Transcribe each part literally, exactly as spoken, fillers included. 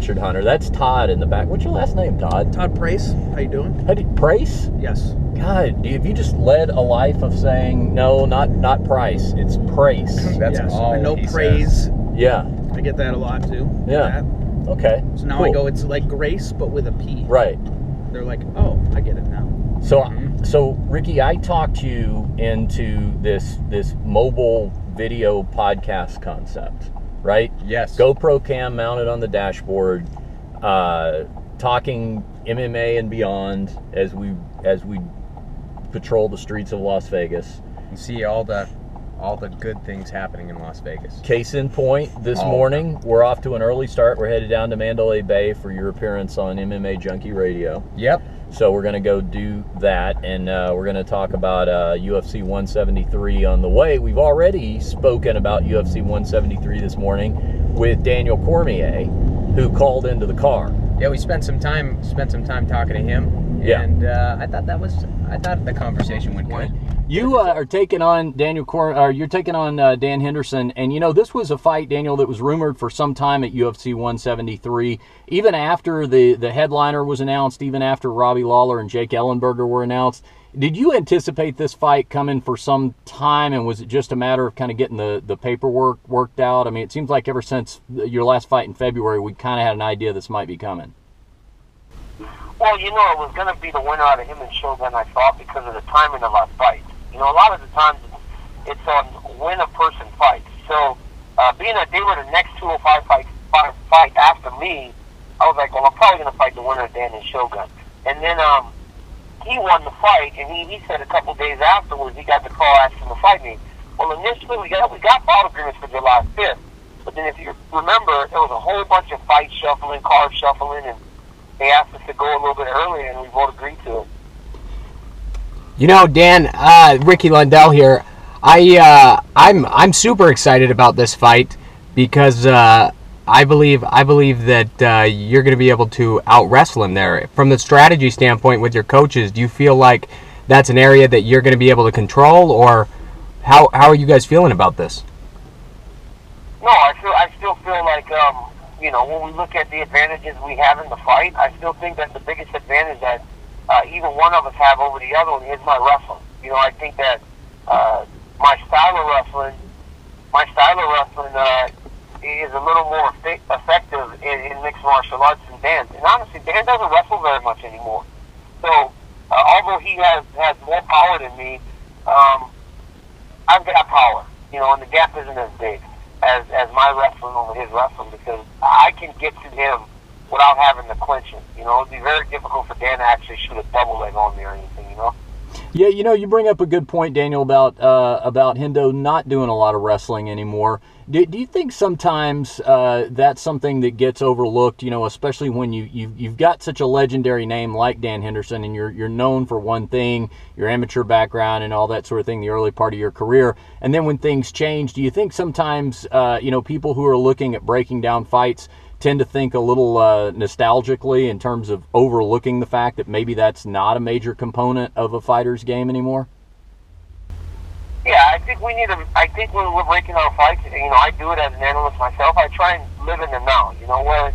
Richard Hunter. That's Todd in the back. What's your last name, Todd? Todd Price. How you doing? How do you, Price? Yes. God, have you just led a life of saying, no, not not Price, it's Price? That's yes. all I know he praise. says. Yeah. I get that a lot too. Yeah. That. Okay. So now cool. I go, it's like Grace, but with a P. Right. They're like, oh, I get it now. So, Mm-hmm. so Ricky, I talked you into this this mobile video podcast concept, right? Yes. GoPro cam mounted on the dashboard, uh, talking M M A and beyond as we as we patrol the streets of Las Vegas. You see all the all the good things happening in Las Vegas. Case in point, this Oh. morning we're off to an early start. We're headed down to Mandalay Bay for your appearance on M M A Junkie Radio. Yep. So we're going to go do that, and uh, we're going to talk about uh, U F C one seventy-three on the way. We've already spoken about U F C one seventy-three this morning with Daniel Cormier, who called into the car. Yeah, we spent some time spent some time talking to him. Yeah. And uh, I thought that was I thought the conversation went good. You uh, are taking on Daniel Cor- or you're taking on uh, Dan Henderson, and you know this was a fight, Daniel, that was rumored for some time at U F C one seventy-three. Even after the the headliner was announced, even after Robbie Lawler and Jake Ellenberger were announced, did you anticipate this fight coming for some time, and was it just a matter of kind of getting the the paperwork worked out? I mean, it seems like ever since your last fight in February, we kind of had an idea this might be coming. Well, you know, it was going to be the winner out of him and Shogun, I thought, because of the timing of our fight. You know, a lot of the times it's, it's on when a person fights. So, uh, being that they were the next two oh five fight, fight, fight after me, I was like, well, I'm probably going to fight the winner of Dan and Shogun. And then um, he won the fight, and he, he said a couple days afterwards he got the call asking to fight me. Well, initially we got we got fight agreements for July fifth, but then if you remember, there was a whole bunch of fight shuffling, card shuffling, and they asked us to go a little bit earlier, and we both agreed to it. You know, Dan, uh, Ricky Lundell here. I uh, I'm I'm super excited about this fight because uh, I believe I believe that uh, you're going to be able to out wrestle him there. From the strategy standpoint with your coaches, do you feel like that's an area that you're going to be able to control, or how how are you guys feeling about this? No, I feel I still feel like um, you know, when we look at the advantages we have in the fight, I still think that the biggest advantage that uh, either one of us have over the other one is my wrestling. You know, I think that uh, my style of wrestling, my style of wrestling uh, is a little more effe- effective in, in mixed martial arts than Dan. And honestly, Dan doesn't wrestle very much anymore. So, uh, although he has, has more power than me, um, I've got power. You know, and the gap isn't as big as as my wrestling over his wrestling, because I can get to him without having to clinch him. You know, it'd be very difficult for Dan to actually shoot a double leg on me or anything, you know? Yeah, you know, you bring up a good point, Daniel, about uh, about Hendo not doing a lot of wrestling anymore. Do, do you think sometimes uh, that's something that gets overlooked, you know, especially when you, you've, you've got such a legendary name like Dan Henderson, and you're you're known for one thing, your amateur background and all that sort of thing, the early part of your career, and then when things change, do you think sometimes, uh, you know, people who are looking at breaking down fights tend to think a little uh, nostalgically in terms of overlooking the fact that maybe that's not a major component of a fighter's game anymore? Yeah, I think we need to, I think when we're breaking our fights, you know, I do it as an analyst myself, I try and live in the now, you know, where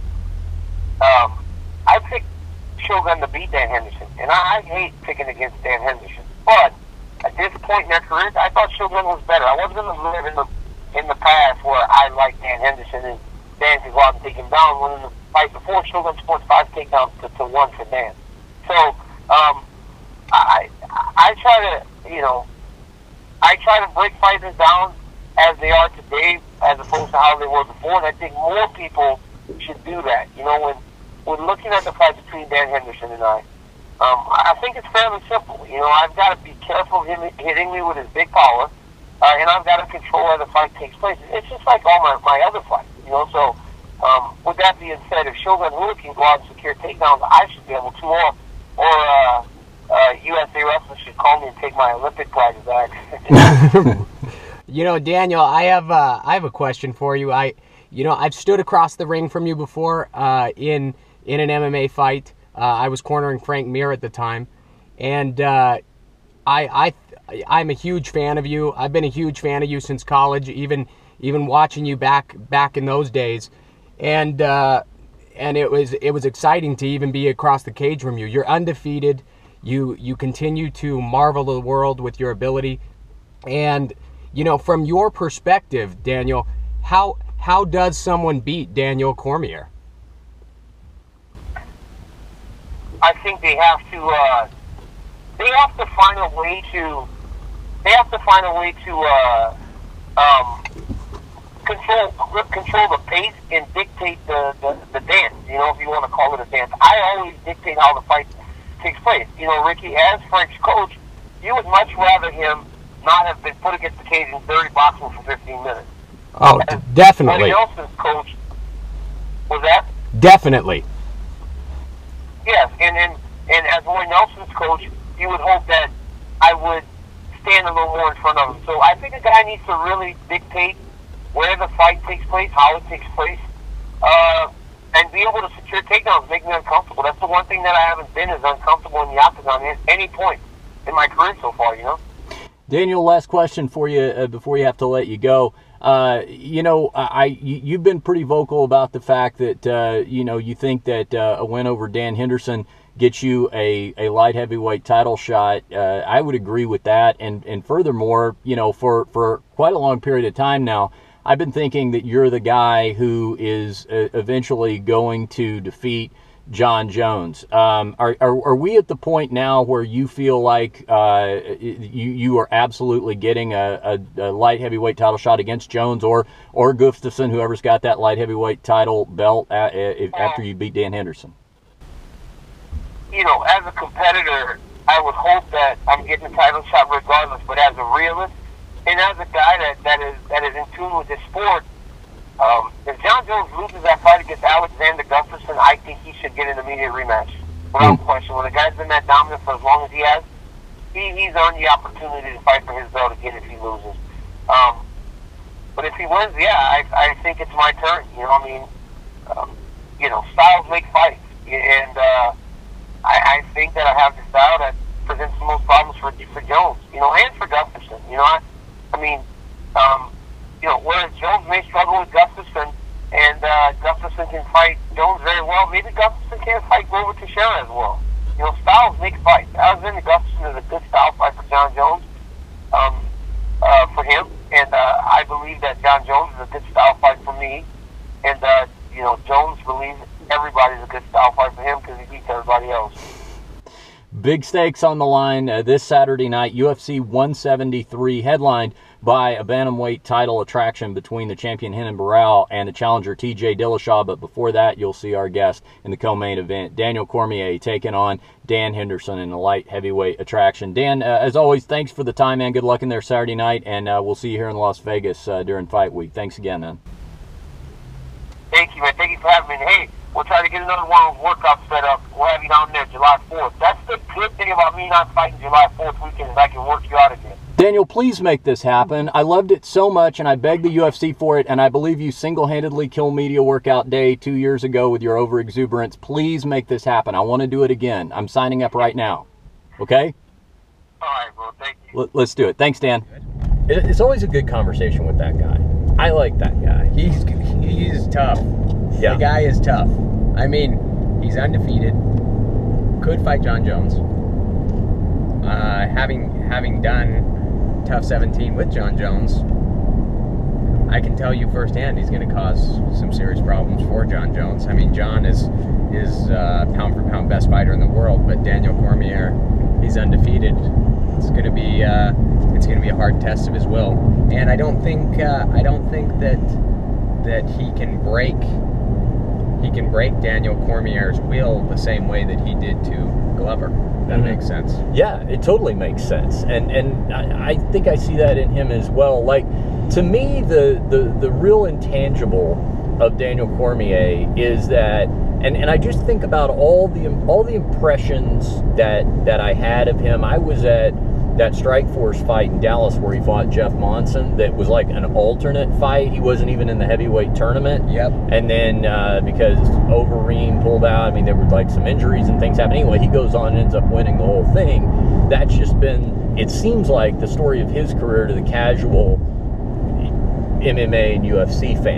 um, I picked Shogun to beat Dan Henderson, and I, I hate picking against Dan Henderson, but at this point in their careers, I thought Shogun was better. I wasn't going to live in the, in the past where I liked Dan Henderson and Dan could go out and take him down, when in the fight before, Shogun scored five takedowns to, to one for Dan. So, um, I, I try to, you know, I try to break fighters down as they are today, as opposed to how they were before, and I think more people should do that. You know, when when looking at the fight between Dan Henderson and I, um, I think it's fairly simple. You know, I've got to be careful of him hitting me with his big power, uh, and I've got to control where the fight takes place. It's just like all my, my other fights, you know, so um, with that being said, if Shogun Rua can go out and secure takedowns, I should be able to, or, or uh, uh, U S A Wrestling should call me and take my Olympic prize back. You know, Daniel, I have uh, I have a question for you. I, you know, I've stood across the ring from you before uh, in in an M M A fight. Uh, I was cornering Frank Mir at the time, and uh, I I I'm a huge fan of you. I've been a huge fan of you since college, even even watching you back back in those days. And uh, and it was it was exciting to even be across the cage from you. You're undefeated. You you continue to marvel the world with your ability, and you know, from your perspective, Daniel, how how does someone beat Daniel Cormier? I think they have to uh, they have to find a way to they have to find a way to uh, um, control control the pace and dictate the, the, the dance, you know, if you want to call it a dance. I always dictate how the fight takes place. You know, Ricky, as Frank's coach, you would much rather him not have been put against the cage in dirty boxing for fifteen minutes. Oh, as, definitely. As Nelson's coach, was that? Definitely. Yes, and, and, and as Roy Nelson's coach, you would hope that I would stand a little more in front of him. So I think a guy needs to really dictate where the fight takes place, how it takes place, uh, and be able to secure takedowns, make me uncomfortable. That's the one thing that I haven't been as uncomfortable in the octagon at any point in my career so far, you know? Daniel, last question for you uh, before you have to let you go. Uh, you know, I, you, you've been pretty vocal about the fact that, uh, you know, you think that uh, a win over Dan Henderson gets you a, a light heavyweight title shot. Uh, I would agree with that. And, and furthermore, you know, for, for quite a long period of time now, I've been thinking that you're the guy who is uh, eventually going to defeat John Jones. Um, are, are are we at the point now where you feel like uh, you you are absolutely getting a, a, a light heavyweight title shot against Jones or or Gustafsson, whoever's got that light heavyweight title belt at, at, after you beat Dan Henderson? You know, as a competitor, I would hope that I'm getting a title shot regardless. But as a realist and as a guy that, that is that is in tune with this sport. Um, if John Jones loses that fight against Alexander Gustafsson, I think he should get an immediate rematch. Without question. When a guy's been that dominant for as long as he has, he, he's earned the opportunity to fight for his belt again if he loses. Um, but if he wins, yeah, I, I think it's my turn. You know, I mean, um, you know, styles make fights. And uh, I, I think that I have the style that presents the most problems for, for Jones, you know, and for Gustafsson. You know, I, I mean, um, you know, whereas Jones may struggle with Gustafsson, and uh, Gustafsson can fight Jones very well, maybe Gustafsson can't fight Glover Teixeira as well. You know, styles make fights. Alexander Gustafsson is a good style fight for John Jones, um, uh, for him, and uh, I believe that John Jones is a good style fight for me, and, uh, you know, Jones believes everybody's a good style fight for him because he beats everybody else. Big stakes on the line uh, this Saturday night, U F C one seventy-three, headlined by a bantamweight title attraction between the champion Renan Barão and the challenger T J Dillashaw. But before that, you'll see our guest in the co-main event, Daniel Cormier, taking on Dan Henderson in the light heavyweight attraction. Dan, uh, as always, thanks for the time, man. Good luck in there Saturday night, and uh, we'll see you here in Las Vegas uh, during fight week. Thanks again, man. Thank you, man. Thank you for having me. Hey, we'll try to get another one of those workouts set up. We'll have you down there July fourth. That's the good thing about me not fighting July fourth weekend is I can work you out again. Daniel, please make this happen. I loved it so much, and I begged the U F C for it, and I believe you single-handedly killed Media Workout Day two years ago with your overexuberance. Please make this happen. I want to do it again. I'm signing up right now. Okay? All right, bro. Thank you. L- let's do it. Thanks, Dan. It's always a good conversation with that guy. I like that guy. He's he's tough. Yeah. The guy is tough. I mean, he's undefeated. Could fight John Jones. Uh, having having done Tough seventeen with John Jones, I can tell you firsthand he's going to cause some serious problems for John Jones. I mean, John is is uh, pound for pound best fighter in the world, but Daniel Cormier, he's undefeated. It's going to be uh, it's going to be a hard test of his will, and I don't think uh, I don't think that that he can break he can break Daniel Cormier's will the same way that he did to Glover. That Mm-hmm. makes sense. Yeah, it totally makes sense, and and I, I think I see that in him as well. Like, to me, the the the real intangible of Daniel Cormier is that, and and I just think about all the all the impressions that that I had of him. I was at that Strikeforce fight in Dallas where he fought Jeff Monson. That was like an alternate fight. He wasn't even in the heavyweight tournament. Yep. And then uh, because Overeem pulled out, I mean, there were like some injuries and things happening. Anyway, he goes on and ends up winning the whole thing. That's just been, it seems like, the story of his career to the casual M M A and U F C fan.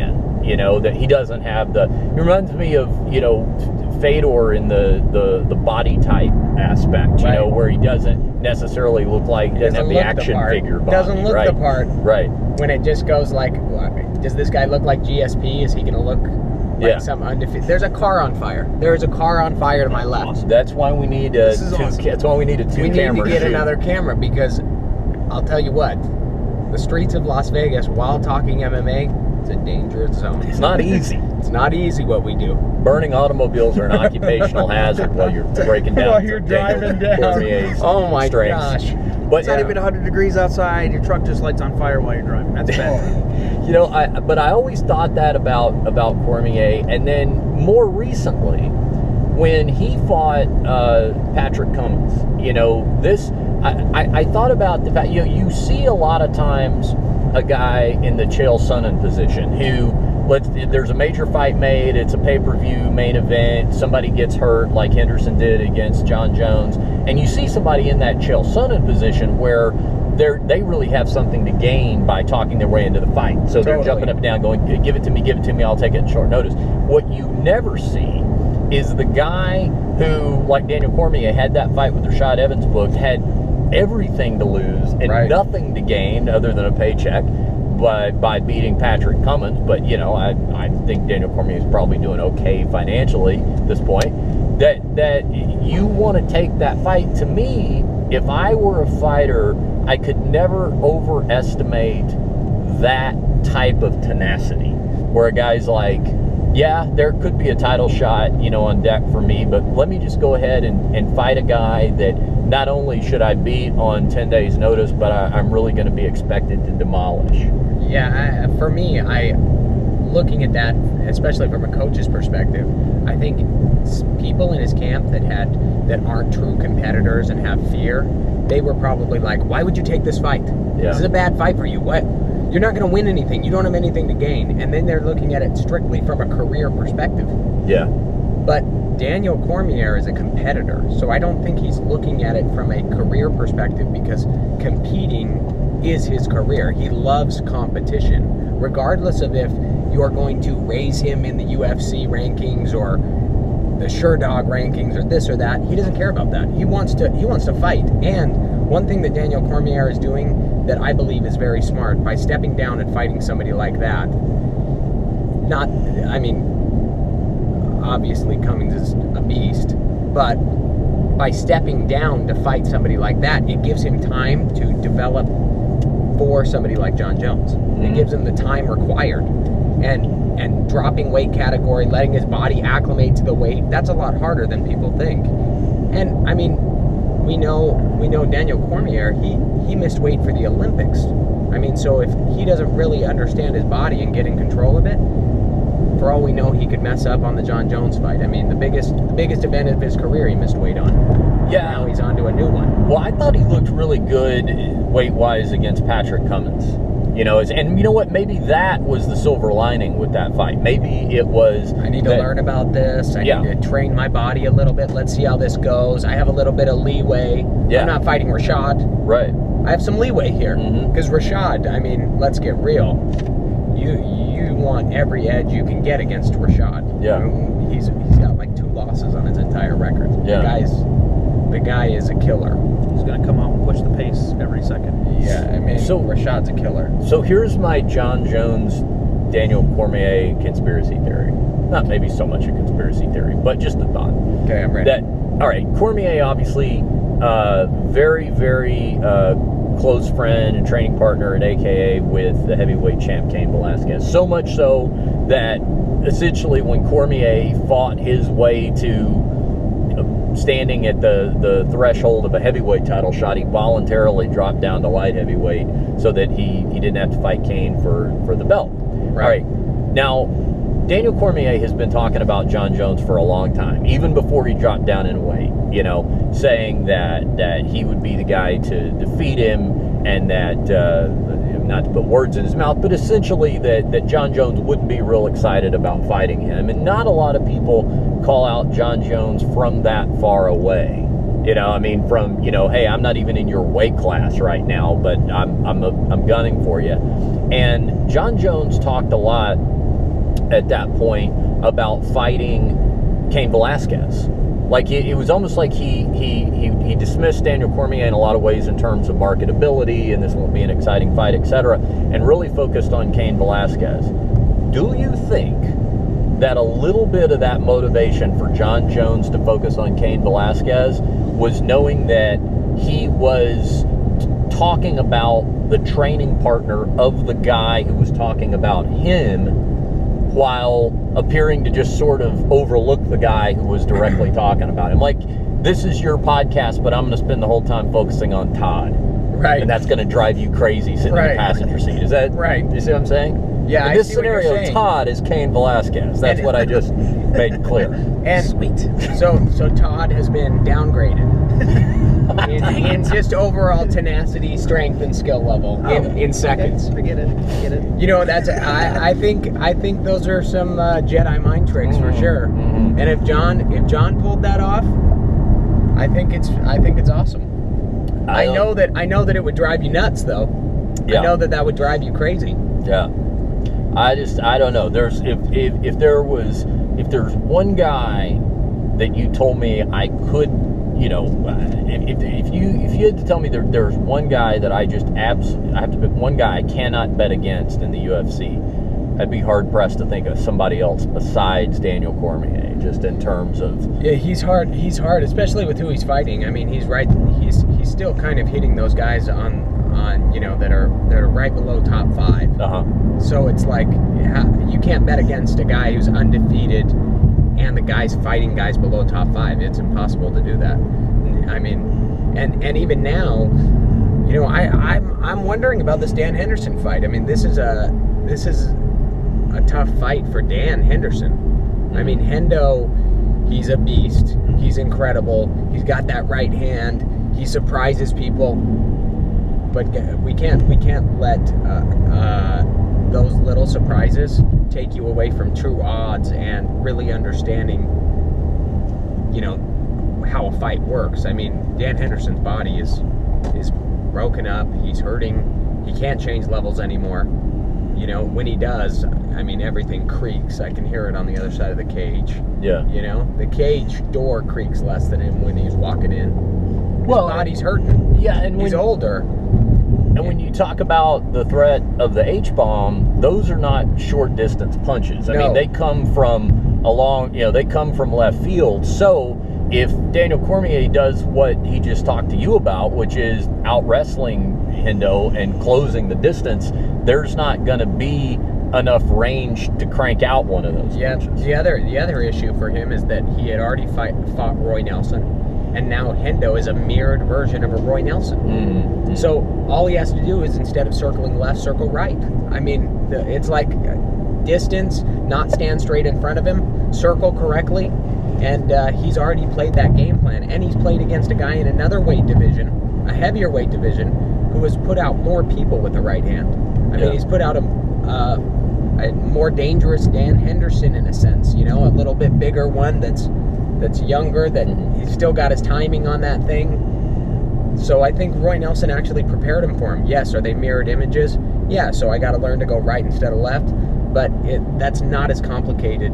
You know, that he doesn't have the. It reminds me of, you know, Fedor in the the the body type aspect. You Right. know, where he doesn't necessarily look like he doesn't, have the look action part. figure body. Doesn't look right. the part. Right. When it just goes like, does this guy look like G S P? Is he going to look like Yeah. some undefeated? There's a car on fire. There is a car on fire to my left. That's why we need a This is two. awesome. That's why we need a two We need camera. to get shoot. another camera because I'll tell you what, the streets of Las Vegas while talking M M A, it's a dangerous zone. It's not easy. It's not easy what we do. Burning automobiles are an occupational hazard while you're breaking down. While you're Daniel driving down. Cormier's Oh my strengths. gosh. But It's not even one hundred degrees outside. Your truck just lights on fire while you're driving. That's bad. you know, I but I always thought that about about Cormier, and then more recently, when he fought uh, Patrick Cummins, you know, this I, I, I thought about the fact, you know, you see a lot of times a guy in the Chael Sonnen position who, let's, there's a major fight made, it's a pay-per-view main event, somebody gets hurt like Henderson did against John Jones, and you see somebody in that Chael Sonnen position where they're, they really have something to gain by talking their way into the fight. So they're Totally. jumping up and down going, give it to me, give it to me, I'll take it in short notice. What you never see is the guy who, like Daniel Cormier, had that fight with Rashad Evans booked, had everything to lose and Right. nothing to gain other than a paycheck by by beating Patrick Cummins. But, you know, I, I think Daniel Cormier is probably doing okay financially at this point. That, that you want to take that fight. To me, if I were a fighter, I could never overestimate that type of tenacity where a guy's like, yeah, there could be a title shot, you know, on deck for me, but let me just go ahead and, and fight a guy that not only should I beat on ten days notice, but I, I'm really going to be expected to demolish. Yeah, I, for me, I looking at that, especially from a coach's perspective, I think s- people in his camp that had that aren't true competitors and have fear, they were probably like, "Why would you take this fight? Yeah. This is a bad fight for you. What? You're not going to win anything. You don't have anything to gain." And then they're looking at it strictly from a career perspective. Yeah. But Daniel Cormier is a competitor, so I don't think he's looking at it from a career perspective because competing is his career. He loves competition, regardless of if you're going to raise him in the U F C rankings or the Sherdog rankings or this or that. He doesn't care about that. He wants to he wants to fight. And one thing that Daniel Cormier is doing that I believe is very smart, by stepping down and fighting somebody like that, not, I mean, obviously Cummins is a beast, but by stepping down to fight somebody like that, it gives him time to develop for somebody like John Jones. Mm-hmm. It gives him the time required. And and dropping weight category, letting his body acclimate to the weight, that's a lot harder than people think. And I mean, we know we know Daniel Cormier, he, he missed weight for the Olympics. I mean, so if he doesn't really understand his body and get in control of it, for all we know, he could mess up on the John Jones fight. I mean, the biggest the biggest event of his career, he missed weight on. Yeah. Now he's on to a new one. Well, I thought he looked really good weight-wise against Patrick Cummins. You know, and you know what? Maybe that was the silver lining with that fight. Maybe it was. I need to that, learn about this. I Yeah. need to train my body a little bit. Let's see how this goes. I have a little bit of leeway. Yeah. I'm not fighting Rashad. Right. I have some leeway here. Mhm. Because Rashad, I mean, let's get real. You you want every edge you can get against Rashad. Yeah. I mean, he's he's got like two losses on his entire record. Yeah. The guy's the guy is a killer. He's going to come out and push the pace every second. Yeah, I mean, So- Rashad's a killer. So here's my John Jones, Daniel Cormier conspiracy theory. Not maybe so much a conspiracy theory, but just a thought. Okay, I'm ready. That all right, Cormier obviously uh, very very uh, close friend and training partner at A K A with the heavyweight champ Cain Velasquez. So much so that essentially when Cormier fought his way to standing at the, the threshold of a heavyweight title shot, he voluntarily dropped down to light heavyweight so that he, he didn't have to fight Cain for, for the belt. Right. All right. Now, Daniel Cormier has been talking about John Jones for a long time, even before he dropped down in weight, you know, saying that, that he would be the guy to defeat him and that, uh, not to put words in his mouth, but essentially that, that John Jones wouldn't be real excited about fighting him. And not a lot of people call out John Jones from that far away. You know, I mean, from, you know, hey, I'm not even in your weight class right now, but I'm I'm a, I'm gunning for you. And John Jones talked a lot at that point about fighting Cain Velasquez. Like it, it was almost like he, he he he dismissed Daniel Cormier in a lot of ways in terms of marketability, and this won't be an exciting fight, et cetera, and really focused on Cain Velasquez. Do you think that a little bit of that motivation for Jon Jones to focus on Cain Velasquez was knowing that he was t- talking about the training partner of the guy who was talking about him, while appearing to just sort of overlook the guy who was directly talking about him? Like, this is your podcast, but I'm going to spend the whole time focusing on Todd. Right. And that's going to drive you crazy sitting Right. in the passenger seat. Is that Right. You see what I'm saying? Yeah, In I this see what you're scenario, saying. Todd is Cain Velasquez. That's And- what I just made clear. And Sweet. So, so Todd has been downgraded in, in just overall tenacity, strength, and skill level in, in seconds. Forget it. Forget it. You know, that's I, I think I think those are some uh, Jedi mind tricks for Mhm, sure. mhm. And if John if John pulled that off, I think it's I think it's awesome. I, don't- know that I know that it would drive you nuts, though. Yeah. I know that that would drive you crazy. Yeah. I just, I don't know. There's, if, if, if there was, if there's one guy that you told me I could, you know, if, if, if you, if you had to tell me there, there's one guy that I just absolutely, I have to pick one guy I cannot bet against in the U F C, I'd be hard pressed to think of somebody else besides Daniel Cormier, just in terms of. Yeah, he's hard. He's hard, especially with who he's fighting. I mean, he's right. He's he's still kind of hitting those guys on on you know that are that are right below top five. Uh huh. So it's like you can't bet against a guy who's undefeated and the guy's fighting guys below top five. It's impossible to do that. I mean, and and even now, you know, I I'm I'm wondering about this Dan Henderson fight. I mean, this is a this is a tough fight for Dan Henderson. I mean, Hendo, he's a beast. He's incredible. He's got that right hand. He surprises people. But we can't we can't let uh, uh, those little surprises take you away from true odds and really understanding, you know, how a fight works. I mean, Dan Henderson's body is is broken up. He's hurting. He can't change levels anymore. You know, when he does, I mean, everything creaks. I can hear it on the other side of the cage. Yeah. You know, the cage door creaks less than him when he's walking in. His Well, body's hurting. Yeah, and He's when, older. And when you talk about the threat of the H-bomb, those are not short distance punches. I No. mean, they come from along, you know, they come from left field. So if Daniel Cormier does what he just talked to you about, which is out wrestling Hendo and closing the distance, there's not going to be enough range to crank out one of those Yeah. punches. The other the other issue for him is that he had already fight, fought Roy Nelson, and now Hendo is a mirrored version of a Roy Nelson. Mm-hmm. So all he has to do is, instead of circling left, circle right. I mean, the, it's like distance, not stand straight in front of him, circle correctly, and uh, he's already played that game plan. And he's played against a guy in another weight division, a heavier weight division, who has put out more people with the right hand. I Yeah. mean, he's put out a, uh, a more dangerous Dan Henderson in a sense, you know, a little bit bigger one that's that's younger, that he's still got his timing on that thing. So I think Roy Nelson actually prepared him for him. Yes, are they mirrored images? Yeah, so I got to learn to go right instead of left, but it, that's not as complicated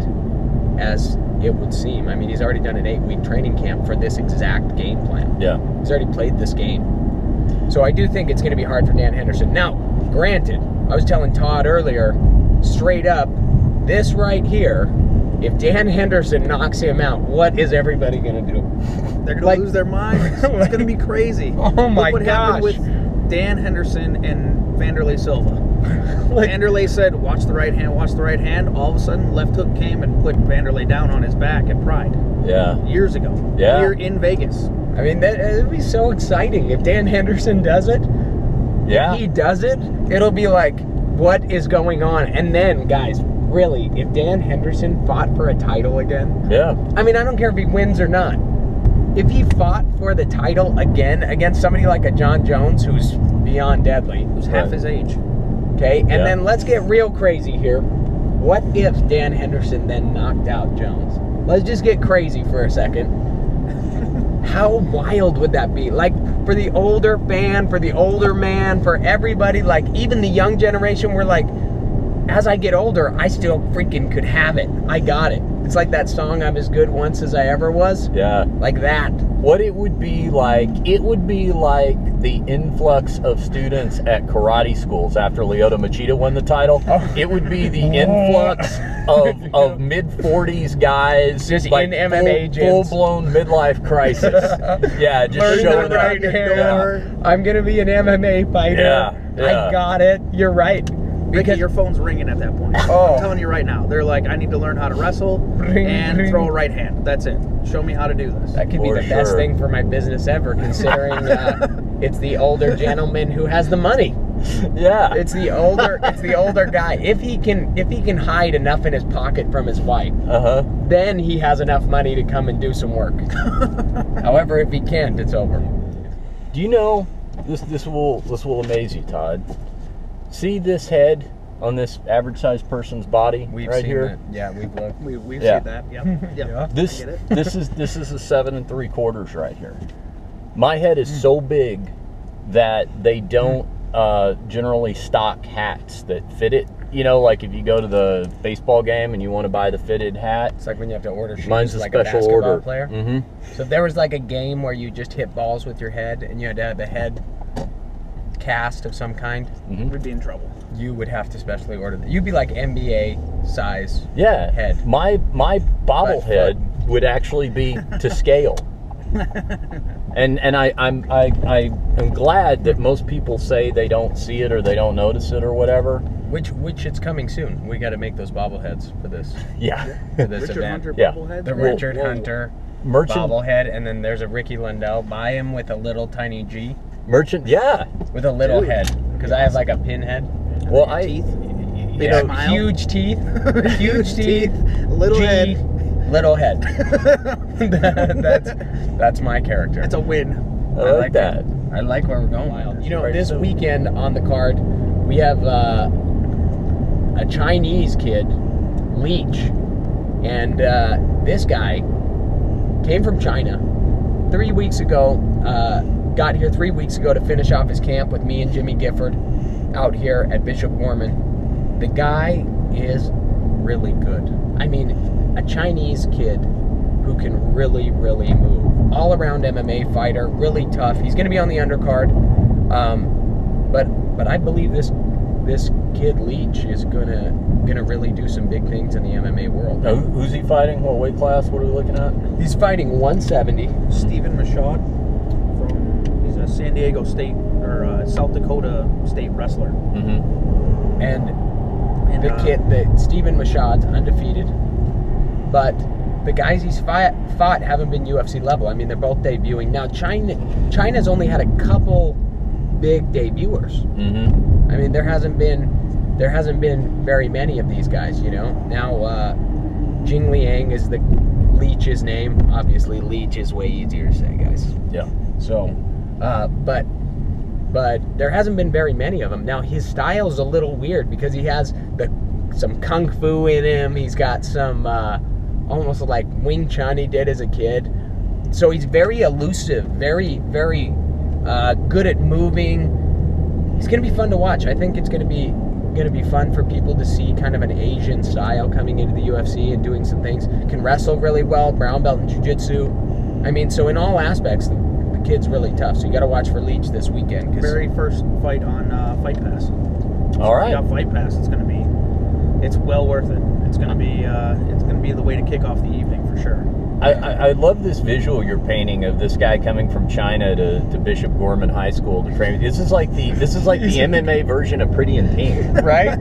as it would seem. I mean, he's already done an eight-week training camp for this exact game plan. Yeah. He's already played this game. So I do think it's going to be hard for Dan Henderson. Now, granted, I was telling Todd earlier, straight up, this right here, if Dan Henderson knocks him out, what is everybody going to do? They're gonna Like- lose their minds. It's gonna be crazy. Oh my Look what happened gosh. with Dan Henderson and Vanderlei Silva. Like- Vanderlei said, "Watch the right hand, watch the right hand." All of a sudden, left hook came and put Vanderlei down on his back at Pride Yeah. years ago. Yeah. Here in Vegas. I mean, that it'd be so exciting if Dan Henderson does it. Yeah. If he does it, it'll be like, what is going on? And then, guys, really, if Dan Henderson fought for a title again, Yeah. I mean, I don't care if he wins or not. If he fought for the title again against somebody like a Jon Jones, who's beyond deadly, Who's Right. half his age. okay, and Yeah. then let's get real crazy here. What if Dan Henderson then knocked out Jones? Let's just get crazy for a second. How wild would that be? Like, for the older fan, for the older man, for everybody, like, even the young generation, we're like, as I get older, I still freaking could have it. I got it. It's like that song, I'm as good once as I ever was. Yeah. Like that. What it would be like, it would be like the influx of students at karate schools after Lyoto Machida won the title. Oh. It would be the influx of, of mid forties guys. Just like in M M A full, gyms. Full-blown midlife crisis. Yeah, just Learn showing the up. right hand. I'm going to be an M M A fighter. Yeah, yeah. I got it. You're right. Ricky, Because your phone's ringing at that point. Oh. I'm telling you right now. They're like, I need to learn how to wrestle Ring, and ring. throw a right hand. That's it. Show me how to do this. That could be For the best sure. thing for my business ever, considering uh, it's the older gentleman who has the money. Yeah. It's the older, it's the older guy. If he can, if he can hide enough in his pocket from his wife, Uh-huh. then he has enough money to come and do some work. However, if he can't, it's over. Do you know, this this will this will amaze you, Todd. See this head on this average sized person's body We've right seen here? that. Yeah, we've looked. We, we've Yeah. seen that. Yep. Yep. Yeah. This I get it. this is this is a seven and three quarters right here. My head is so big that they don't uh, generally stock hats that fit it. You know, like if you go to the baseball game and you want to buy the fitted hat, It's like when you have to order shoes mine's a like special a basketball order. player. Mm-hmm. So if there was like a game where you just hit balls with your head and you had to have a head cast of some kind, Mm-hmm. We'd be in trouble. you would have to specially order that. You'd be like N B A size. Yeah, Head. My my bobblehead foot. would actually be to scale. And and I I'm I, I am glad that most people say they don't see it or they don't notice it or whatever. Which which it's coming soon. We got to make those bobbleheads for this Yeah. for this Richard event. Hunter Yeah. bobbleheads. The Well, Richard well, Hunter Merchant bobblehead, and then there's a Ricky Lundell. Buy him with a little tiny G, merchant yeah. with a little Dude. head, because I have like a pinhead. Well, Your I teeth. you Big know, smile. Huge teeth, huge teeth, Little G, head. little head. That- that's that's my character. That's a win. I like that. it. I like where we're going. You know, Right, this so- weekend on the card, we have uh, a Chinese kid, Leech, and uh, this guy came from China three weeks ago. Uh, got here three weeks ago to finish off his camp with me and Jimmy Gifford out here at Bishop Gorman. The guy is really good. I mean, a Chinese kid who can really, really move. All around M M A fighter, really tough. He's going to be on the undercard. Um, but but I believe this this kid Leech is gonna gonna really do some big things in the M M A world. Now, who- who's he fighting? What weight class? What are we looking at? He's fighting one seventy. Stephen Michaud from he's a San Diego State or uh, South Dakota State wrestler. Mm-hmm. And And, the uh, kid, the Stephen Michaud's undefeated, but the guys he's fought, fought haven't been U F C level. I mean, they're both debuting now. China, China's only had a couple big debuters. Mm-hmm. I mean, there hasn't been there hasn't been very many of these guys. You know, now uh, Jingliang is the Leech's name. Obviously, Leech is way easier to say, guys. Yeah. So, uh, but but there hasn't been very many of them. Now his style's a little weird because he has the some kung fu in him. He's got some uh, almost like Wing Chun he did as a kid. So he's very elusive, very very uh, good at moving. He's gonna be fun to watch. I think it's gonna be gonna be fun for people to see kind of an Asian style coming into the U F C and doing some things. Can wrestle really well, brown belt in jiu-jitsu. I mean, so in all aspects, the, the kid's really tough. So you got to watch for Leech this weekend. 'Cause very first fight on uh, Fight Pass. All right. You got Fight Pass. It's gonna be, it's well worth it. It's gonna be, uh, it's gonna be the way to kick off the evening for sure. I, I, I love this visual you're painting of this guy coming from China to, to Bishop Gorman High School to train. This is like the this is like the M M A version of Pretty in Pink. right?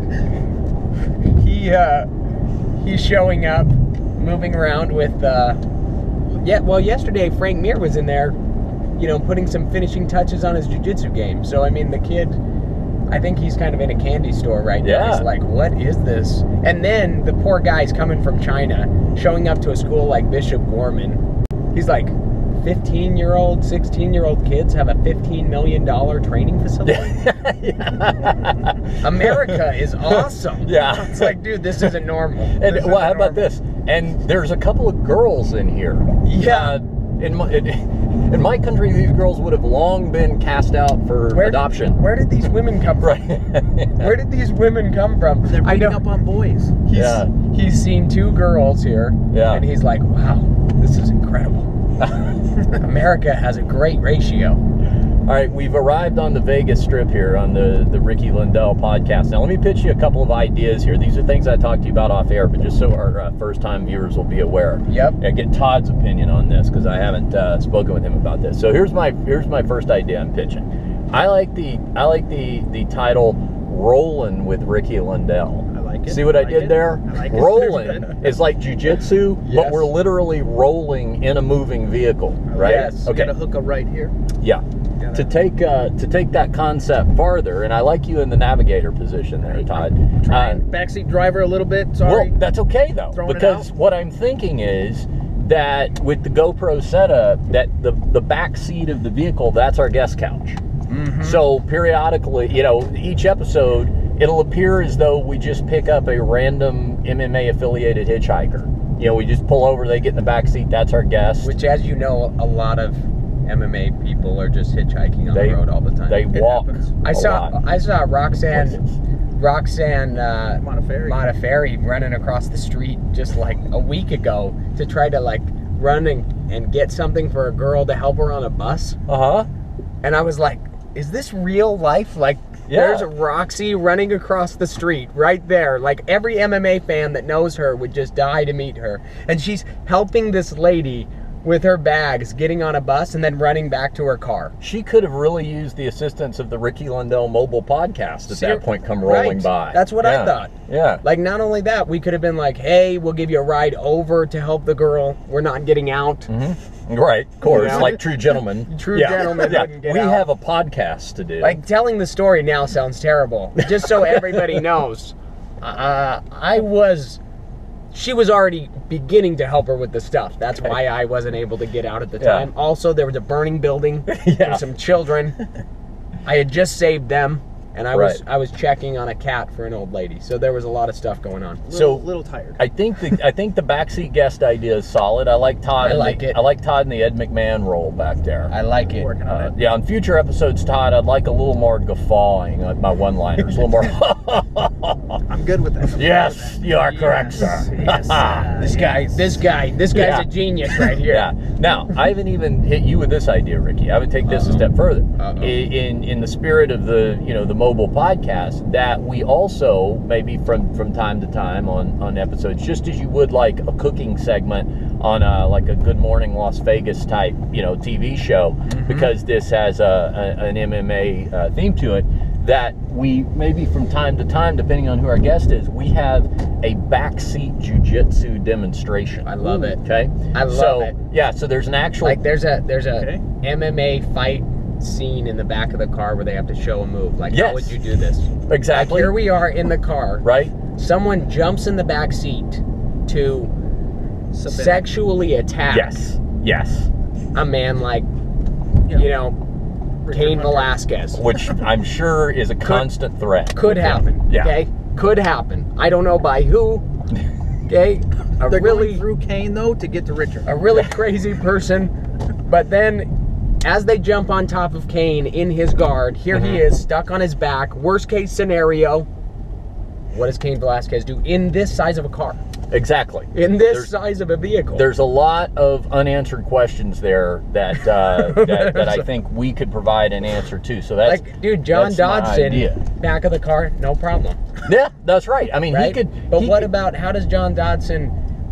He uh, he's showing up, moving around with. Uh, yeah, well, yesterday Frank Mir was in there, you know, putting some finishing touches on his jiu-jitsu game. So I mean, the kid, I think he's kind of in a candy store right now. Yeah. He's like, what is this? And then the poor guy's coming from China, showing up to a school like Bishop Gorman. He's like, fifteen-year-old, sixteen-year-old kids have a fifteen million dollars training facility? America is awesome. Yeah. It's like, dude, this isn't normal. And This well, how isn't about normal. this? And there's a couple of girls in here. Yeah. Uh, in my in, in my country, these girls would have long been cast out for Where, adoption. Where did these women come from? Right. Where did these women come from? They're I beating know up on boys. he's, Yeah. he's seen two girls here, Yeah. and he's like, wow, this is incredible. America has a great ratio. All right, we've arrived on the Vegas Strip here on the, the Ricky Lundell podcast. Now, let me pitch you a couple of ideas here. These are things I talked to you about off air, but just so our uh, first-time viewers will be aware. Yep. And get Todd's opinion on this because I haven't uh, spoken with him about this. So here's my here's my first idea I'm pitching. I like the I like the the title "Rollin' with Ricky Lundell." I like it. See what I, like did it. there? I like it. Rolling is like jiu-jitsu, Yes. but we're literally rolling in a moving vehicle, right? Yes. You got a hook up right here. Yeah. Gotta- To take uh, to take that concept farther, and I like you in the navigator position there, Todd. Uh, Backseat driver a little bit. Sorry. well, that's okay though, Throwing it because out. what I'm thinking is that with the GoPro setup, that the the back seat of the vehicle, that's our guest couch. Mm-hmm. So periodically, you know, each episode, it'll appear as though we just pick up a random M M A affiliated hitchhiker. You know, we just pull over, they get in the back seat, that's our guest. Which, as you know, a lot of M M A people are just hitchhiking on They- the road all the time. They It walk. happens. I a saw lot. I saw Roxanne Places. Roxanne uh, Modafferi. Modafferi running across the street just like a week ago to try to like run and, and get something for a girl to help her on a bus. Uh huh. And I was like, is this real life? Like, Yeah. there's Roxy running across the street right there. Like, every M M A fan that knows her would just die to meet her. And she's helping this lady with her bags, getting on a bus, and then running back to her car. She could have really used the assistance of the Ricky Lundell mobile podcast at Ser- that point come rolling right. by. That's what I Yeah. thought. Yeah. Like, not only that, we could have been like, hey, we'll give you a ride over to help the girl. We're not getting out. Mm-hmm. Right, of course, You know? like true gentlemen. True Yeah. gentlemen Yeah. wouldn't get We out. have a podcast to do. Like, telling the story now sounds terrible. Just so everybody knows, uh, I was... She was already beginning to help her with the stuff. That's Okay. why I wasn't able to get out at the Yeah. time. Also, there was a burning building Yeah. and some children. I had just saved them, and I was Right. I was checking on a cat for an old lady. So there was a lot of stuff going on. Little, So- little tired. I think the I think the backseat guest idea is solid. I like Todd. I in like the, it. I like Todd in the Ed McMahon role back there. I like it. Working on Uh, it. yeah, on future episodes, Todd, I'd like a little more guffawing at my one-liners. A little more. I'm good with that. Yes, you are correct, Yes, sir. yes, uh, This guy, this guy, this guy's Yeah. a genius right here. Yeah. Now, I haven't even hit you with this idea, Ricky. I would take this a step further. Uh-oh. I- In in the spirit of the you know the mobile podcast, that we also maybe from from time to time on on episodes, just as you would like a cooking segment on a, like a Good Morning Las Vegas type you know T V show, because this has a, a an M M A uh, theme to it. That we maybe from time to time, depending on who our guest is, we have a backseat jiu-jitsu demonstration. I love it. Okay. I love so, it. Yeah. So there's an actual. Like there's a there's a Okay. M M A fight scene in the back of the car where they have to show a move. Like, Yes. how would you do this? Like, Exactly. here we are in the car. Right. Someone jumps in the back seat to Submit. sexually attack Yes. Yes. a man like, Yeah. you know, Richard Cain Hunter. Velasquez. Which I'm sure is a constant threat. Could happen. Yeah. Okay? Could happen. I don't know by who. Okay? A They're really going through Kane though to get to Richard. a really crazy person. But then, as they jump on top of Kane in his guard, here he Mhm. is, stuck on his back. Worst case scenario. What does Cain Velasquez do in this size of a car? Exactly. In this There's- size of a vehicle? There's a lot of unanswered questions there that uh, that, that I think we could provide an answer to. So that's like, dude, John that's my Dodson, idea. back of the car, no problem. Yeah, that's right. I mean, Right? he could. But he what could- about, how does John Dodson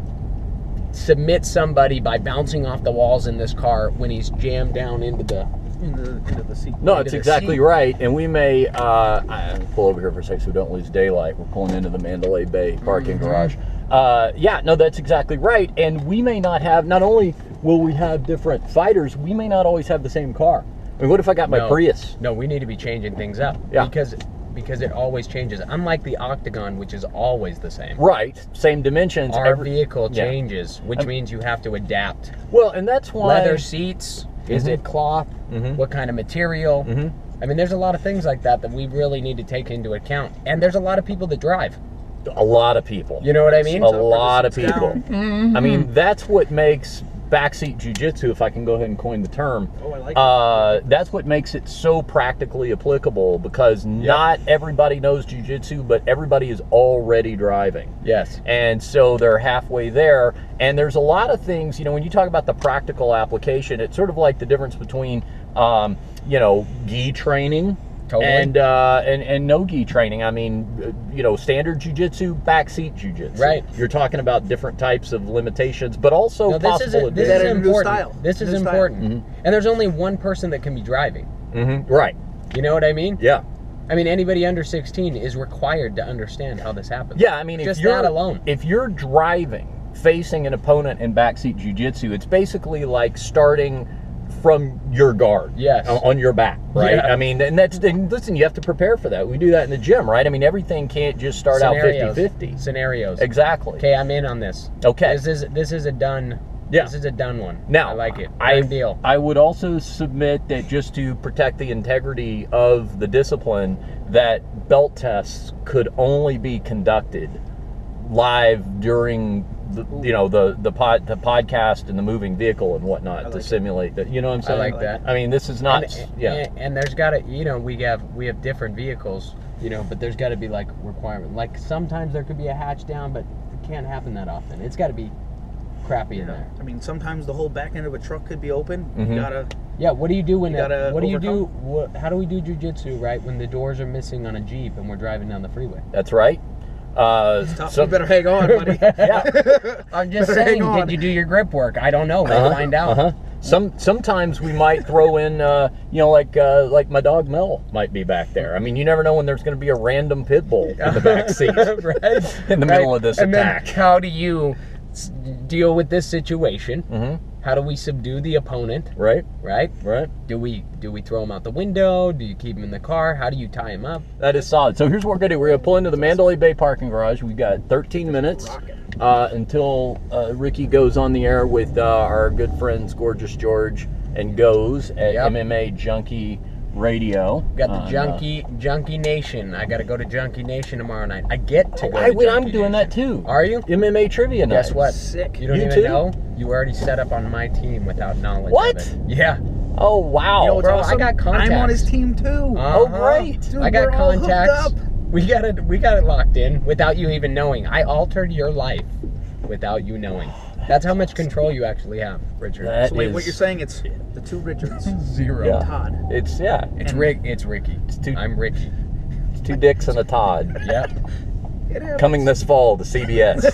submit somebody by bouncing off the walls in this car when he's jammed down into the... In the, into the seat. No, into it's the exactly seat? right. And we may uh, I- pull over here for a second so we don't lose daylight. We're pulling into the Mandalay Bay parking Mm-hmm. garage. Uh, yeah, no, that's exactly right. And we may not have, not only will we have different fighters, we may not always have the same car. I mean, what if I got my No. Prius? No, we need to be changing things up. Yeah. Because because it always changes. Unlike the Octagon, which is always the same. Right, same dimensions. Our every- vehicle yeah. changes, which Um, means you have to adapt. Well, and that's why. Leather seats, is Mhm. it cloth? Mhm. What kind of material? Mhm. I mean, there's a lot of things like that that we really need to take into account. And there's a lot of people that drive. A lot of people. You know what I mean? A lot of Seats people. down. I mean, that's what makes backseat jiu-jitsu, if I can go ahead and coin the term. Oh, I like uh, it. That's what makes it so practically applicable, because not everybody knows jiu-jitsu, but everybody is already driving. Yes. And so they're halfway there. And there's a lot of things, you know, when you talk about the practical application, it's sort of like the difference between, um, you know, gi training. Totally. And, uh, and and no gi training. I mean, you know, standard jiu-jitsu, backseat jiu-jitsu. Right. You're talking about different types of limitations, but also No, this possible is, this advantages. is That is a new important. style. This is New style. important. Mhm. And there's only one person that can be driving. Mm-hmm. Right. You know what I mean? Yeah. I mean, anybody under sixteen is required to understand how this happens. Yeah. I mean, Just if you're that alone. if you're driving, facing an opponent in backseat jiu-jitsu, it's basically like starting from your guard. Yes. on, on your back, right? Yeah. I mean, and that's and listen, you have to prepare for that. We do that in the gym, right? I mean, everything can't just start Scenarios. out fifty fifty. Scenarios. Exactly. Okay, I'm in on this. Okay. This is this is a done. Yeah. This is a done one. Now, I like it. I, Done deal. I would also submit that just to protect the integrity of the discipline, that belt tests could only be conducted live during the, you know, the the pod the podcast and the moving vehicle and whatnot I to like simulate that. You know what I'm I saying? like that. I mean, this is not. And, yeah. and, and there's got to, you know, we have we have different vehicles, you know, but there's got to be like requirement. Like sometimes there could be a hatch down, but it can't happen that often. It's got to be crappy in there. I mean, sometimes the whole back end of a truck could be open. Mhm. You gotta. Yeah. What do you do when? You that- gotta what do you do? overcome. What, how do we do jujitsu, right? When the doors are missing on a Jeep and we're driving down the freeway. That's right. Uh, Tough. so- you better hang on, buddy. yeah. I'm just Better saying. hang on. Did you do your grip work? I don't know. We'll Uh-huh, find out. Uh-huh. Some sometimes we might throw in, uh, you know, like uh, like my dog Mel might be back there. I mean, you never know when there's going to be a random pit bull in the back seat right? in the middle of this and attack. Then how do you s- deal with this situation? Mm-hmm. How do we subdue the opponent? Right, Right? right. Do we do we throw him out the window? Do you keep him in the car? How do you tie him up? That is solid. So here's what we're going to do. We're going to pull into the Mandalay Bay parking garage. We've got thirteen minutes uh, until uh, Ricky goes on the air with uh, our good friends Gorgeous George and Goes at Yep. M M A Junkie Radio. Got the Uh, Junkie Junkie Nation. I got to go to Junkie Nation tomorrow night. I get to Oh, go. I, to wait, I'm Junkie doing Nation. that too. Are you? M M A trivia night. Guess what? Sick. You don't You even too? know. You were already set up on my team without knowledge. What? Of it. Yeah. Oh wow. You know what's Bro, I awesome? got contacts. I'm on his team too. Oh, Uh-huh. great. Dude, I got we're all hooked contacts. up. We got it. We got it locked in without you even knowing. I altered your life without you knowing. That's how much control you actually have, Richard. That So wait, is- what you're saying? It's the two Richards. Zero. Yeah. Todd. It's yeah. It's Rick. It's Ricky. It's two, I'm Ricky. it's two dicks and a Todd. Yep. It happens. Coming this fall to C B S.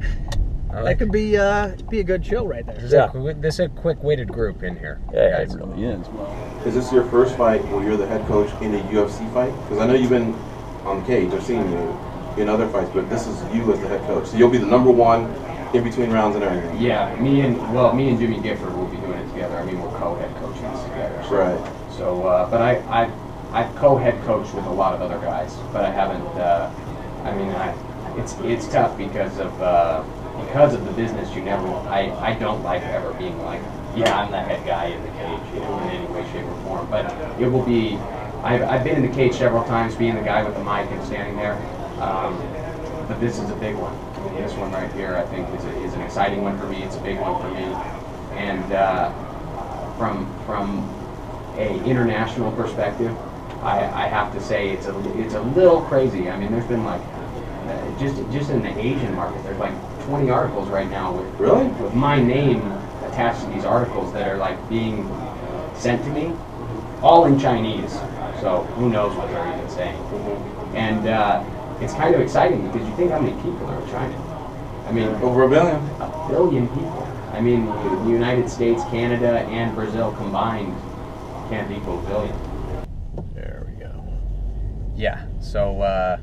I That like could be uh, be a good show right there. This is, Yeah. a, qu- this is a quick-witted group in here. Yeah, it guys. really is. Is this your first fight where you're the head coach in a U F C fight? Because I know you've been on the cage. I've seen you in other fights, but this is you as the head coach. So you'll be the number one in between rounds and everything. Yeah, me and well, me and Jimmy Gifford will be doing it together. I mean, we're co-head coaching this together. So, Right. So, uh, but I, I, I've co-head coached with a lot of other guys, but I haven't. Uh, I mean, I, it's it's tough because of uh, because of the business. You never. I, I don't like ever being like, yeah, I'm the head guy in the cage, you know, in any way, shape, or form. But it will be. I've, I've been in the cage several times, being the guy with the mic and standing there. Um, but this is a big one. I mean, this one right here, I think, is, a, is an exciting one for me. It's a big one for me. And uh, from from a international perspective, I, I have to say it's a it's a little crazy. I mean, there's been like uh, just just in the Asian market, there's like twenty articles right now with Really? with my name attached to these articles that are like being sent to me, all in Chinese. So who knows what they're even saying? And uh, it's kind of exciting because you think how many people are in China. I mean, Over a billion. a billion people. I mean, the United States, Canada, and Brazil combined can't equal a billion. There we go. Yeah. So, uh,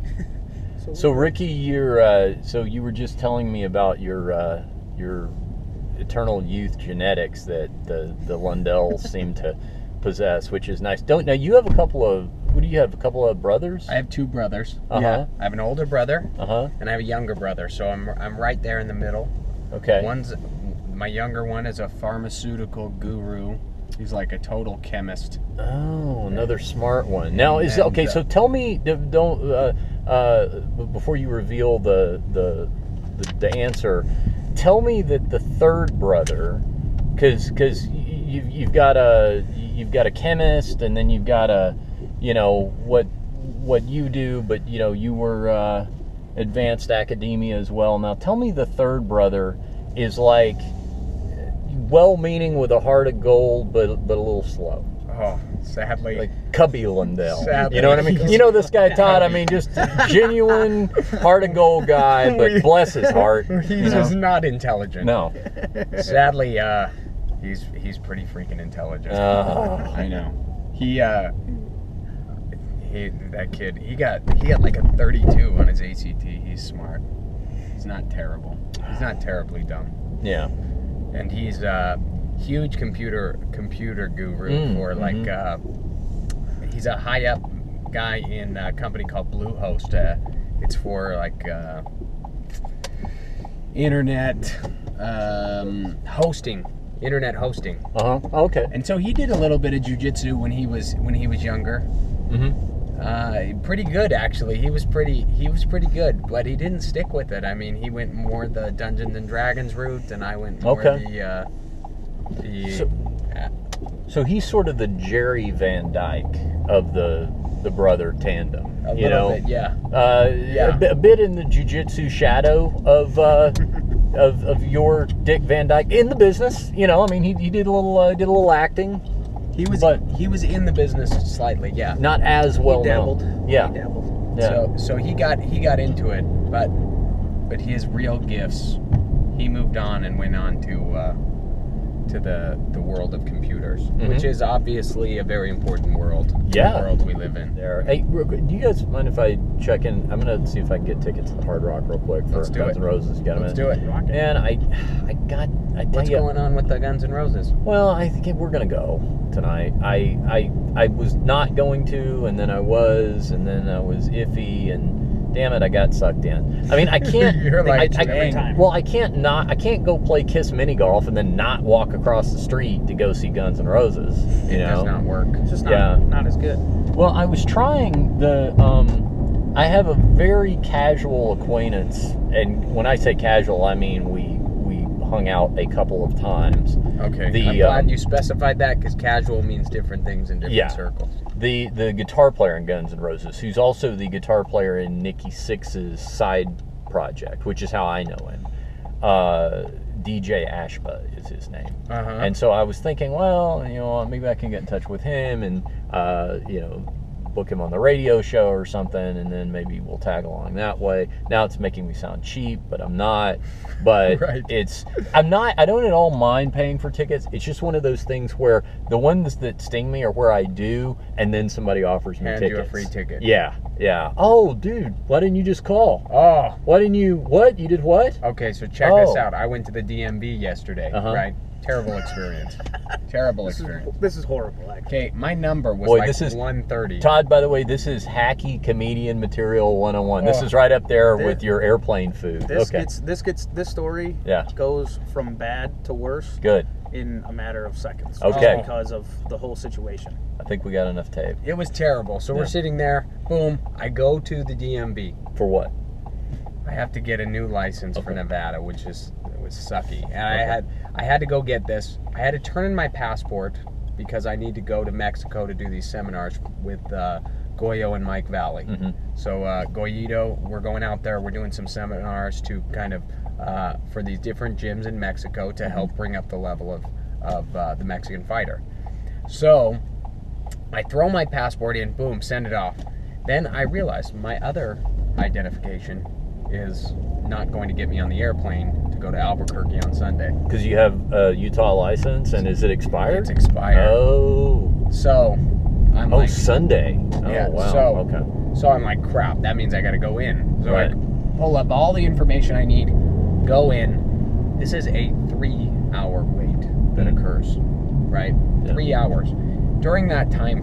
So Ricky, you're uh, so you were just telling me about your uh, your eternal youth genetics that the the Lundells seem to possess, which is nice. Don't now you have a couple of what do you have? A couple of brothers? I have two brothers. Uh-huh. Yeah. I have an older brother Uh huh. and I have a younger brother. So I'm I'm right there in the middle. Okay. One's my younger one is a pharmaceutical guru. He's like a total chemist. Oh, another smart one. Now is And, okay. uh, So tell me, don't uh, uh, before you reveal the, the the the answer. Tell me that the third brother because because you've you've got a you've got a chemist, and then you've got a, you know, what what you do, but you know you were uh, advanced academia as well. Now tell me, the third brother is like well-meaning with a heart of gold, but but a little slow. Oh, sadly. Like Cubby Lundell. Sadly. You know what I mean? You know this guy, Todd? I mean, just genuine heart of gold guy, but bless his heart. He's you know? just not intelligent. No. Sadly, uh, he's he's pretty freaking intelligent. Uh, I know. He uh, he that kid. He got he got like a thirty-two on his A C T. He's smart. He's not terrible. He's not terribly dumb. yeah. And he's a huge computer computer guru Mm, for like mm-hmm. uh, he's a high up guy in a company called Bluehost. Uh, it's for like uh, internet um, hosting, internet hosting. Uh huh. Okay. And so he did a little bit of jiu-jitsu when he was when he was younger. Mm-hmm. Uh, pretty good actually. He was pretty he was pretty good, but he didn't stick with it. I mean, he went more the Dungeons and Dragons route, and I went more Okay. the uh, the. So, uh, so he's sort of the Jerry Van Dyke of the the brother tandem. a you little know, bit, yeah. uh, Yeah. a, bit, a bit in the jiu-jitsu shadow of uh, of of your Dick Van Dyke in the business. You know, I mean, he, he did a little uh, did a little acting. He was But- he was in the business slightly, yeah. Not as well he dabbled. known. Yeah. He dabbled. Yeah. So so he got he got into it, but but his real gifts, he moved on and went on to uh, to the the world of computers, Mhm. which is obviously a very important world. Yeah. The world we live in. There. Hey, real quick, do you guys mind if I check in? I'm gonna see if I can get tickets to the Hard Rock real quick for Let's do Guns it. N' Roses. You got a Let's minute? do it. And I, I got. I tell What's you, going on with the Guns N' Roses? Well, I think we're gonna go tonight. I, I, I was not going to, and then I was, and then I was iffy, and damn it, I got sucked in. I mean, I can't. You're like, I, I, every time. Well, I can't not. I can't go play Kiss mini golf and then not walk across the street to go see Guns N' Roses. You It know, does not work. It's just not, Yeah. not as good. Well, I was trying the. Um, I have a very casual acquaintance, and when I say casual, I mean we we hung out a couple of times. Okay. The, I'm glad um, you specified that, because casual means different things in different Yeah. circles. The the guitar player in Guns N' Roses, who's also the guitar player in Nikki Sixx's side project, which is how I know him. Uh, D J Ashba is his name. Uh-huh. And so I was thinking, well, you know, maybe I can get in touch with him and, uh, you know, book him on the radio show or something, and then maybe we'll tag along that way. Now it's making me sound cheap, but I'm not. But Right. it's, I'm not, I don't at all mind paying for tickets. It's just one of those things where the ones that sting me are where I do, and then somebody offers me Hand tickets. you a free ticket. Yeah, yeah. Oh, dude, why didn't you just call? Oh, Why didn't you, what? You did what? okay, so check Oh. this out. I went to the D M V yesterday, Uh-huh. right? Terrible experience. Terrible This is, experience. this is horrible, actually. Okay, my number was Boy, like this is- one thirty. Todd, by the way, this is hacky comedian material one oh one. This Oh. is right up there This- with your airplane food. This Okay, gets this gets this story Yeah. goes from bad to worse good. in a matter of seconds. Okay. Just because of the whole situation. I think we got enough tape. It was terrible. So Yeah. we're sitting there, boom, I go to the D M V. For what? I have to get a new license for Okay. Nevada, which is it was sucky. And I Okay. had I had to go get this. I had to turn in my passport because I need to go to Mexico to do these seminars with uh, Goyo and Mike Valley. Mm-hmm. So uh, Goyito, we're going out there. We're doing some seminars to kind of uh, for these different gyms in Mexico to help bring up the level of of uh, the Mexican fighter. So I throw my passport in, boom, send it off. Then I realize my other identification is not going to get me on the airplane to go to Albuquerque on Sunday. Because you have a Utah license, and is it expired? It's expired. Oh, So I'm oh, like, Sunday. Oh, yeah, wow. so Okay. so I'm like, crap, that means I got to go in. So Right. I pull up all the information I need, go in. This is a three-hour wait that Mhm. occurs, right? Yeah. Three hours. During that time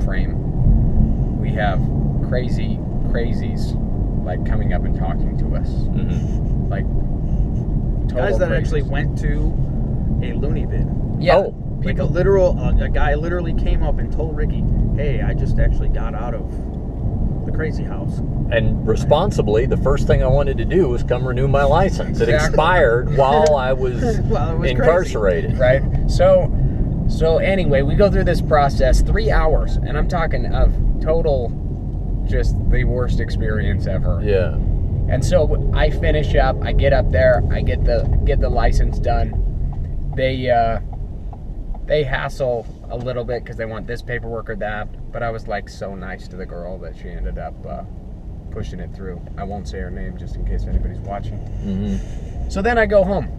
frame, we have crazy crazies like coming up and talking to us, Mm-hmm. like total Guys that crazies. actually went to a loony bin. Yeah. Oh, Like a people. literal, uh, a guy literally came up and told Ricky, "Hey, I just actually got out of the crazy house. And responsibly, the first thing I wanted to do was come renew my license. It Exactly. expired while I was, Well, it was incarcerated. Right. So, so anyway, we go through this process, three hours, and I'm talking of total, just the worst experience ever. Yeah. And so I finish up. I get up there. I get the get the license done. They uh, they hassle a little bit because they want this paperwork or that. But I was like so nice to the girl that she ended up uh, pushing it through. I won't say her name just in case anybody's watching. Mm-hmm. So then I go home.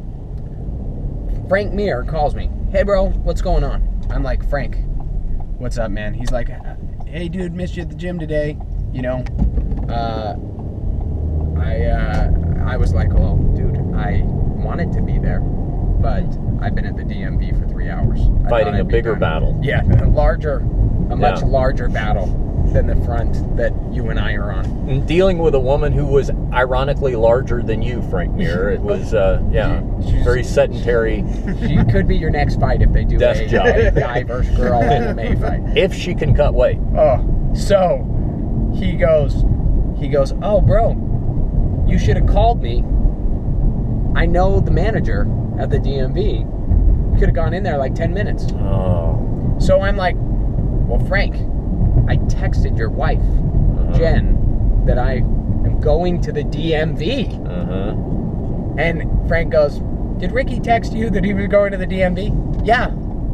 Frank Mir calls me. Hey, bro, what's going on? I'm like, Frank, what's up, man? He's like, hey, dude, missed you at the gym today. You know, uh, I uh, I was like, well, dude, I wanted to be there, but I've been at the D M V for three hours. I Fighting thought a I'd be bigger done. battle. Yeah, a larger, a much Yeah. larger battle than the front that you and I are on. And dealing with a woman who was ironically larger than you, Frank Mir. It was, uh, yeah, She's- very sedentary. She could be your next fight if they do Desk a, job. a guy versus girl M M A fight. If she can cut weight. Oh, so he goes, he goes, oh, bro, you should have called me. I know the manager at the D M V. Could have gone in there like ten minutes. Oh. So I'm like, well, Frank, I texted your wife, Uh-huh. Jen, that I am going to the D M V. Uh-huh. And Frank goes, did Ricky text you that he was going to the D M V? Yeah,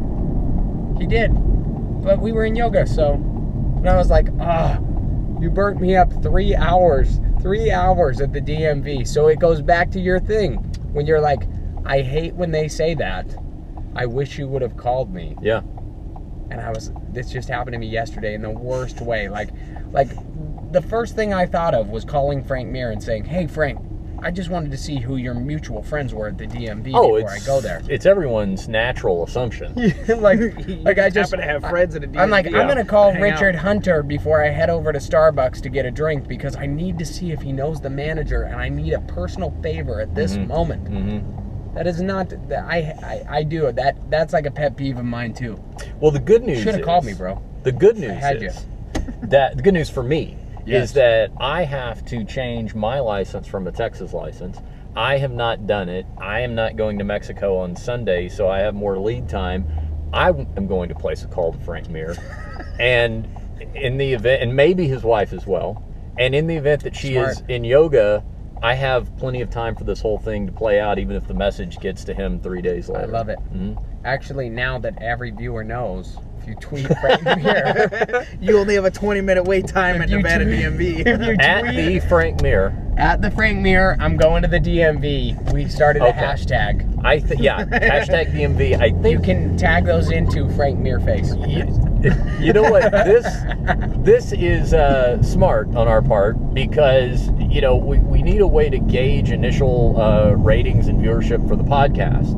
he did. But we were in yoga, so. And I was like, ah, you burnt me up three hours, three hours at the D M V. So it goes back to your thing. When you're like, I hate when they say that. I wish you would have called me. Yeah. And I was, this just happened to me yesterday in the worst way. Like, like the first thing I thought of was calling Frank Mir and saying, hey, Frank, I just wanted to see who your mutual friends were at the D M V Oh, before I it's, go there. it's everyone's natural assumption. like, You like I just just happen to have friends at a D M V. I'm like, Yeah. I'm gonna call Hang Richard out. Hunter before I head over to Starbucks to get a drink because I need to see if he knows the manager and I need a personal favor at this Mhm. moment. Mm-hmm. That is not that I, I I do it. That that's like a pet peeve of mine too. Well, the good news Should have is, called me, bro. The good news had is that the good news for me Yes. is that I have to change my license from a Texas license. I have not done it. I am not going to Mexico on Sunday, so I have more lead time. I am going to place a call to Frank Mir, and in the event, and maybe his wife as well. And in the event that she Smart. is in yoga, I have plenty of time for this whole thing to play out, even if the message gets to him three days later. I love it. Mhm. Actually, now that every viewer knows, if you tweet Frank Mir, You only have a twenty minute wait time If at you Nevada tweet- D M V. if you At tweet the Frank Mir. at the Frank Mir, I'm going to the D M V. We started a Okay. hashtag. I think, yeah, hashtag D M V. I You think can tag those into Frank Mir face. you, you know what, this this is uh, smart on our part because you know we, we need a way to gauge initial uh, ratings and viewership for the podcast.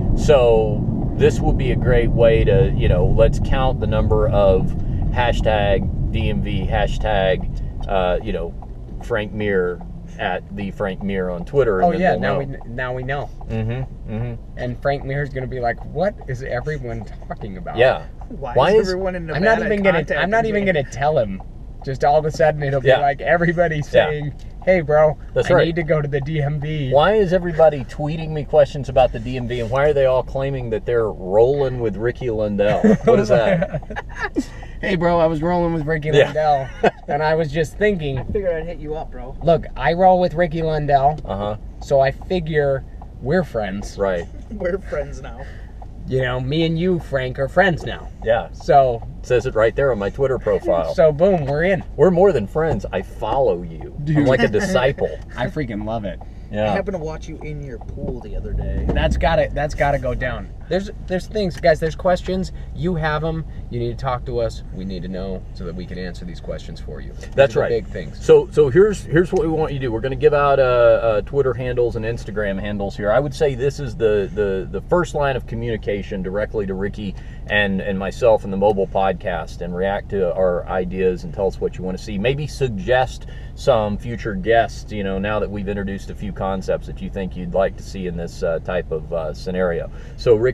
So this will be a great way to, you know, let's count the number of hashtag D M V, hashtag uh, you know, Frank Mir at the Frank Mir on Twitter. and Oh then yeah, we'll now know. we now we know. Mm-hmm. Mm-hmm. And Frank Mir's gonna be like, "What is everyone talking about?" Yeah. Why, Why is is- everyone in I'm Nevada not even gonna. I'm contacting not even me? gonna tell him. Just all of a sudden, it'll be Yeah. like everybody Yeah. saying, "Hey, bro, That's I right. need to go to the D M V." Why is everybody tweeting me questions about the D M V, and why are they all claiming that they're rolling with Ricky Lundell? What is that? Hey, bro, I was rolling with Ricky Yeah. Lundell, and I was just thinking, I figured I'd hit you up, bro. look, I roll with Ricky Lundell, Uh huh. so I figure we're friends. Right. We're friends now. You know, me and you, Frank, are friends now. Yeah. So, It says it right there on my Twitter profile. so boom, we're in. We're more than friends. I follow you. I'm Dude. like a disciple. I freaking love it. I Yeah. happened to watch you in your pool the other day. That's gotta that's gotta go down. There's there's things, guys. There's questions. You have them. You need to talk to us. We need to know so that we can answer these questions for you. These That's are the right. Big things. So, so here's here's what we want you to do. We're going to give out uh, uh, Twitter handles and Instagram handles here. I would say this is the the the first line of communication directly to Ricky and and myself and the mobile podcast, and react to our ideas and tell us what you want to see. Maybe suggest some future guests. You know, now that we've introduced a few concepts that you think you'd like to see in this uh, type of uh, scenario. So, Ricky.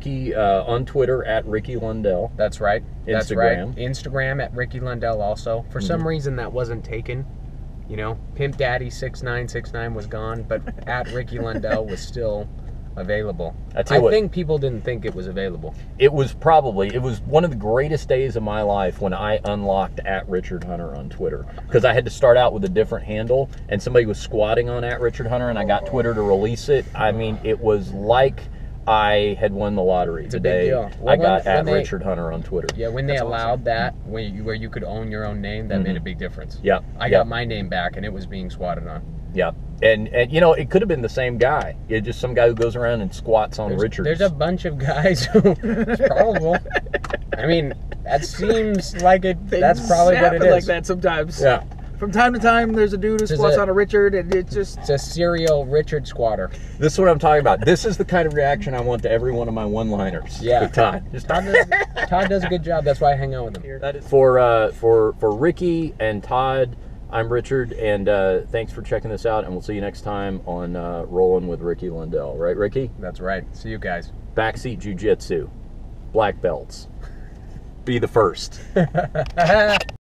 Ricky uh, on Twitter at Ricky Lundell. That's right. That's Instagram. right. Instagram at Ricky Lundell also. For some Mm-hmm. reason that wasn't taken. You know, Pimp Daddy six nine six nine was gone, but at Ricky Lundell was still available. I tell you I what, think people didn't think it was available. it was probably, it was one of the greatest days of my life when I unlocked at Richard Hunter on Twitter. Because I had to start out with a different handle, and somebody was squatting on at Richard Hunter, and I got Twitter to release it. I mean, it was like I had won the lottery It's a today. big deal. Well, I got when- at when they- Richard Hunter on Twitter. Yeah, when they That's allowed awesome. that, where you, where you could own your own name, that Mm-hmm. made a big difference. Yep. I yep. got my name back, and it was being squatted on. Yep. And, and you know, it could have been the same guy. It's just some guy who goes around and squats on There's, Richard's. there's a bunch of guys who it's probable. I mean, that seems like it. That's Things probably what it happen is. like that sometimes. Yeah. From time to time, there's a dude who Just squats a- on a Richard, and it just It's a serial Richard squatter. This is what I'm talking about. This is the kind of reaction I want to every one of my one-liners. Yeah. With Todd. Just Todd does, Todd does a good job. That's why I hang out with him. That is for uh, for for Ricky and Todd. I'm Richard, and uh, thanks for checking this out. And we'll see you next time on uh, Rolling with Ricky Lundell. Right, Ricky? That's right. See you guys. Backseat Jiu-Jitsu, black belts. Be the first.